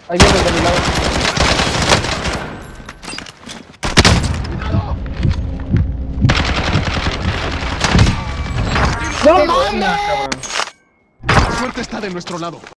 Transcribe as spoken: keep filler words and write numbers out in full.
Ahí viene de mi lado. ¡No mames! Cabrón. La suerte está de nuestro lado.